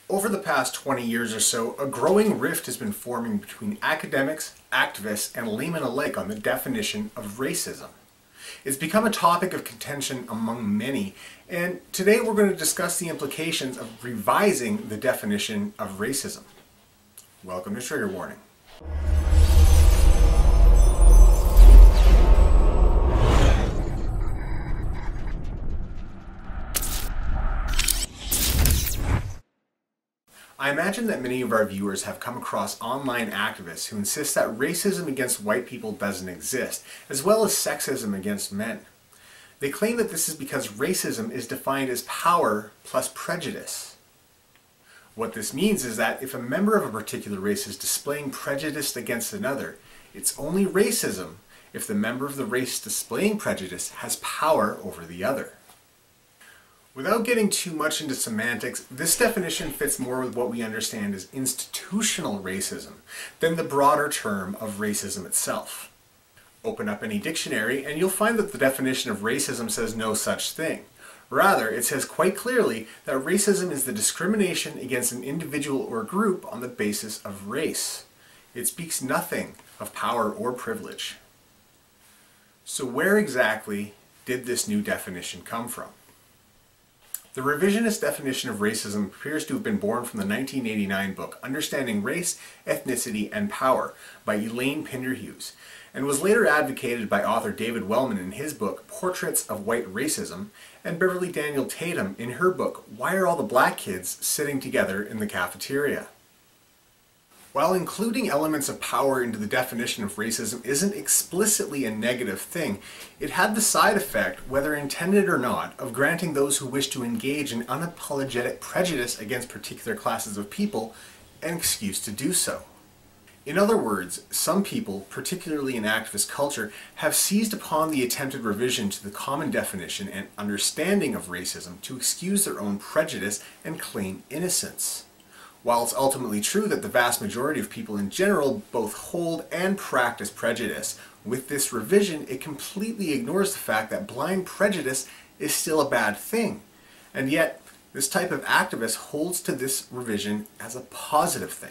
Over the past 20 years or so, a growing rift has been forming between academics, activists, and laymen alike on the definition of racism. It's become a topic of contention among many, and today we're going to discuss the implications of revising the definition of racism. Welcome to Trigger Warning. I imagine that many of our viewers have come across online activists who insist that racism against white people doesn't exist, as well as sexism against men. They claim that this is because racism is defined as power plus prejudice. What this means is that if a member of a particular race is displaying prejudice against another, it's only racism if the member of the race displaying prejudice has power over the other. Without getting too much into semantics, this definition fits more with what we understand as institutional racism than the broader term of racism itself. Open up any dictionary and you'll find that the definition of racism says no such thing. Rather, it says quite clearly that racism is the discrimination against an individual or group on the basis of race. It speaks nothing of power or privilege. So where exactly did this new definition come from? The revisionist definition of racism appears to have been born from the 1989 book Understanding Race, Ethnicity, and Power by Elaine Pinderhughes, and was later advocated by author David Wellman in his book Portraits of White Racism, and Beverly Daniel Tatum in her book Why Are All the Black Kids Sitting Together in the Cafeteria? While including elements of power into the definition of racism isn't explicitly a negative thing, it had the side effect, whether intended or not, of granting those who wish to engage in unapologetic prejudice against particular classes of people an excuse to do so. In other words, some people, particularly in activist culture, have seized upon the attempted revision to the common definition and understanding of racism to excuse their own prejudice and claim innocence. While it's ultimately true that the vast majority of people in general both hold and practice prejudice, with this revision it completely ignores the fact that blind prejudice is still a bad thing. And yet, this type of activist holds to this revision as a positive thing.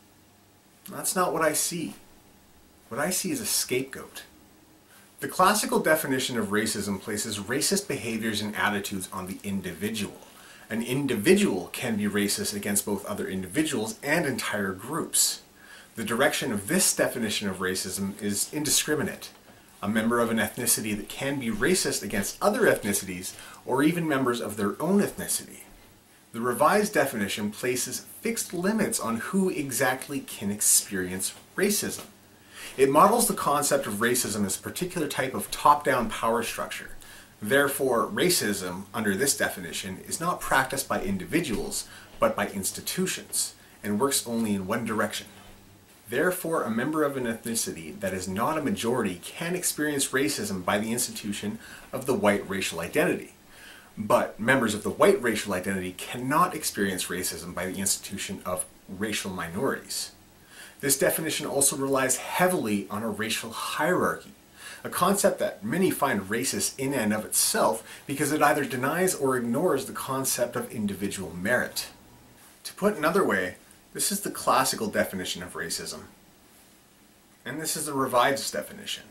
That's not what I see. What I see is a scapegoat. The classical definition of racism places racist behaviors and attitudes on the individual. An individual can be racist against both other individuals and entire groups. The direction of this definition of racism is indiscriminate. A member of an ethnicity that can be racist against other ethnicities or even members of their own ethnicity. The revised definition places fixed limits on who exactly can experience racism. It models the concept of racism as a particular type of top-down power structure. Therefore, racism, under this definition, is not practiced by individuals, but by institutions, and works only in one direction. Therefore, a member of an ethnicity that is not a majority can experience racism by the institution of the white racial identity. But members of the white racial identity cannot experience racism by the institution of racial minorities. This definition also relies heavily on a racial hierarchy, a concept that many find racist in and of itself because it either denies or ignores the concept of individual merit. To put another way, this is the classical definition of racism, and this is the revised definition.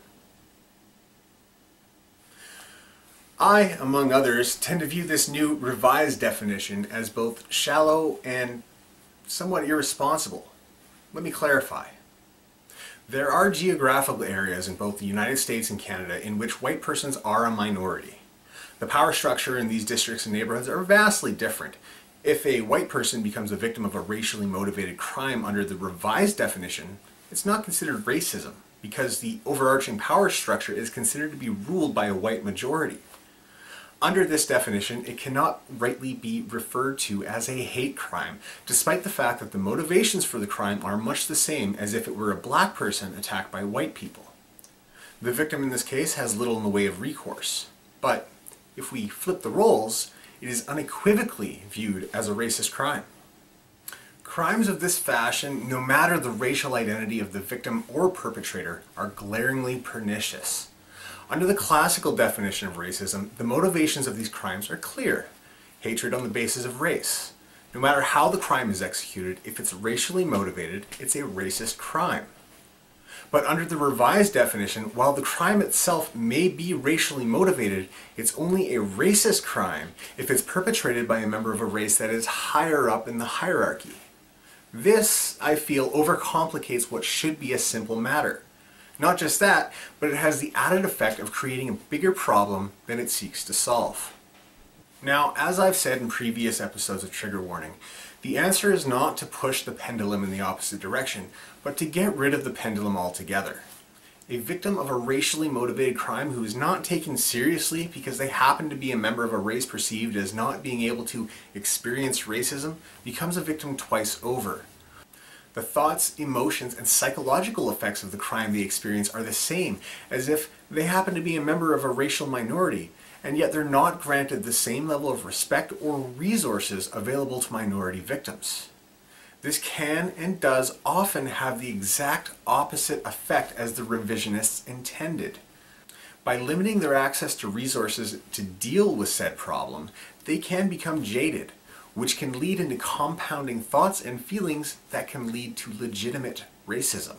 I, among others, tend to view this new revised definition as both shallow and somewhat irresponsible. Let me clarify. There are geographical areas in both the United States and Canada in which white persons are a minority. The power structure in these districts and neighborhoods are vastly different. If a white person becomes a victim of a racially motivated crime under the revised definition, it's not considered racism because the overarching power structure is considered to be ruled by a white majority. Under this definition, it cannot rightly be referred to as a hate crime, despite the fact that the motivations for the crime are much the same as if it were a black person attacked by white people. The victim in this case has little in the way of recourse, but if we flip the roles, it is unequivocally viewed as a racist crime. Crimes of this fashion, no matter the racial identity of the victim or perpetrator, are glaringly pernicious. Under the classical definition of racism, the motivations of these crimes are clear. Hatred on the basis of race, No matter how the crime is executed, if it's racially motivated, it's a racist crime. But under the revised definition, while the crime itself may be racially motivated, it's only a racist crime if it's perpetrated by a member of a race that is higher up in the hierarchy. This, I feel, overcomplicates what should be a simple matter. Not just that, but it has the added effect of creating a bigger problem than it seeks to solve. Now, as I've said in previous episodes of Trigger Warning, the answer is not to push the pendulum in the opposite direction, but to get rid of the pendulum altogether. A victim of a racially motivated crime who is not taken seriously because they happen to be a member of a race perceived as not being able to experience racism becomes a victim twice over. The thoughts, emotions, and psychological effects of the crime they experience are the same as if they happen to be a member of a racial minority, and yet they're not granted the same level of respect or resources available to minority victims. This can and does often have the exact opposite effect as the revisionists intended. By limiting their access to resources to deal with said problem, they can become jaded, which can lead into compounding thoughts and feelings that can lead to legitimate racism.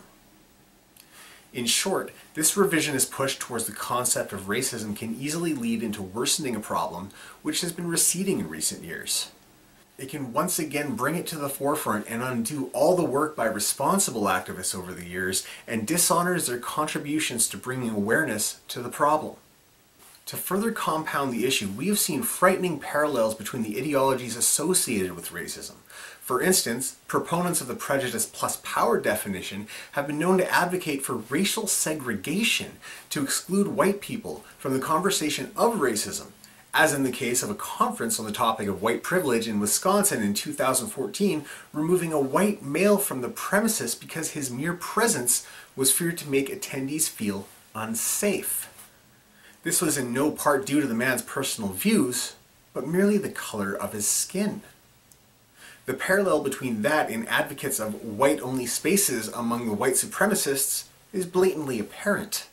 In short, this revisionist push towards the concept of racism can easily lead into worsening a problem which has been receding in recent years. It can once again bring it to the forefront and undo all the work by responsible activists over the years and dishonors their contributions to bringing awareness to the problem. To further compound the issue, we have seen frightening parallels between the ideologies associated with racism. For instance, proponents of the prejudice plus power definition have been known to advocate for racial segregation to exclude white people from the conversation of racism, as in the case of a conference on the topic of white privilege in Wisconsin in 2014, removing a white male from the premises because his mere presence was feared to make attendees feel unsafe. This was in no part due to the man's personal views, but merely the color of his skin. The parallel between that and advocates of white-only spaces among the white supremacists is blatantly apparent.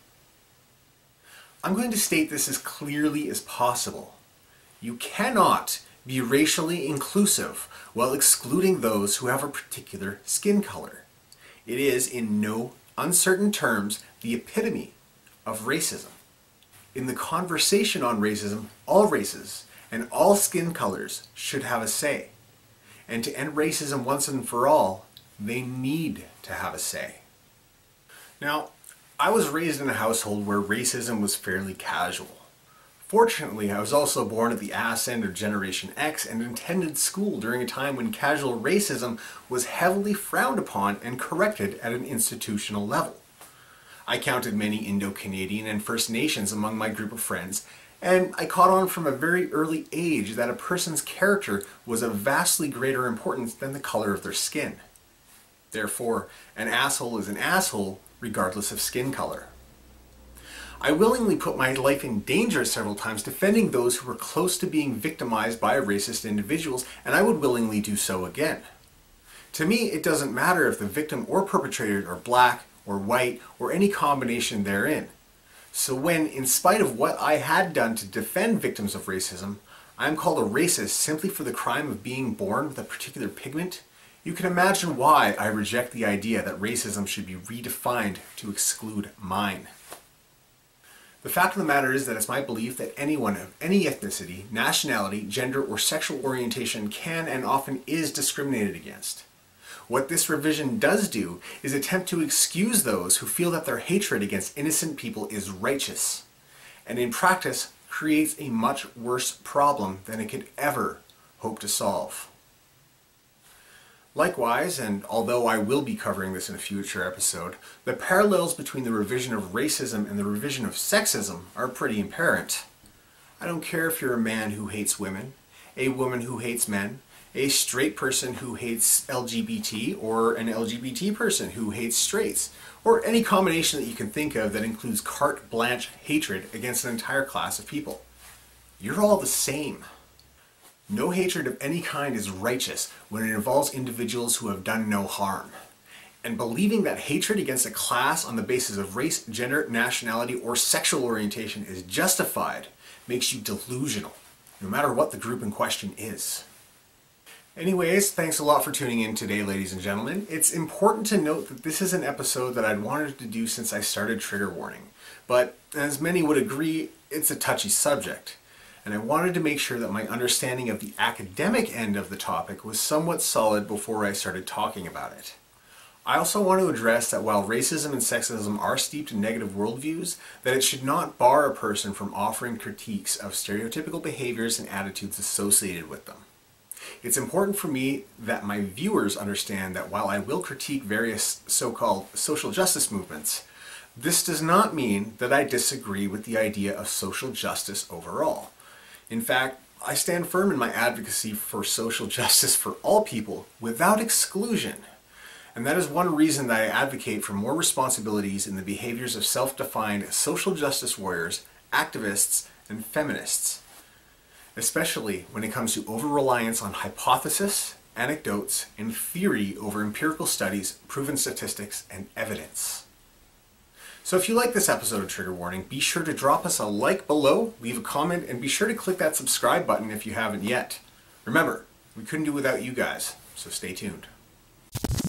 I'm going to state this as clearly as possible. You cannot be racially inclusive while excluding those who have a particular skin color. It is, in no uncertain terms, the epitome of racism. In the conversation on racism, all races and all skin colors should have a say. And to end racism once and for all, they need to have a say. Now, I was raised in a household where racism was fairly casual. Fortunately, I was also born at the ass end of Generation X and attended school during a time when casual racism was heavily frowned upon and corrected at an institutional level. I counted many Indo-Canadian and First Nations among my group of friends, and I caught on from a very early age that a person's character was of vastly greater importance than the color of their skin. Therefore, an asshole is an asshole regardless of skin color. I willingly put my life in danger several times defending those who were close to being victimized by racist individuals, and I would willingly do so again. To me, it doesn't matter if the victim or perpetrator are black or white or any combination therein. So when, in spite of what I had done to defend victims of racism, I am called a racist simply for the crime of being born with a particular pigment, you can imagine why I reject the idea that racism should be redefined to exclude mine. The fact of the matter is that it's my belief that anyone of any ethnicity, nationality, gender, or sexual orientation can and often is discriminated against. What this revision does do is attempt to excuse those who feel that their hatred against innocent people is righteous, and in practice creates a much worse problem than it could ever hope to solve. Likewise, and although I will be covering this in a future episode, the parallels between the revision of racism and the revision of sexism are pretty apparent. I don't care if you're a man who hates women, a woman who hates men, a straight person who hates LGBT, or an LGBT person who hates straights, or any combination that you can think of that includes carte blanche hatred against an entire class of people. You're all the same. No hatred of any kind is righteous when it involves individuals who have done no harm. And believing that hatred against a class on the basis of race, gender, nationality, or sexual orientation is justified makes you delusional, no matter what the group in question is. Anyways, thanks a lot for tuning in today, ladies and gentlemen. It's important to note that this is an episode that I'd wanted to do since I started trigger warning. But as many would agree, it's a touchy subject. And I wanted to make sure that my understanding of the academic end of the topic was somewhat solid before I started talking about it. I also want to address that while racism and sexism are steeped in negative worldviews, that it should not bar a person from offering critiques of stereotypical behaviors and attitudes associated with them. It's important for me that my viewers understand that while I will critique various so-called social justice movements, this does not mean that I disagree with the idea of social justice overall. In fact, I stand firm in my advocacy for social justice for all people without exclusion. And that is one reason that I advocate for more responsibilities in the behaviors of self-defined social justice warriors, activists, and feminists, especially when it comes to over-reliance on hypothesis, anecdotes, and theory over empirical studies, proven statistics, and evidence. So if you like this episode of Trigger Warning, be sure to drop us a like below, leave a comment, and be sure to click that subscribe button if you haven't yet. Remember, we couldn't do without you guys, so stay tuned.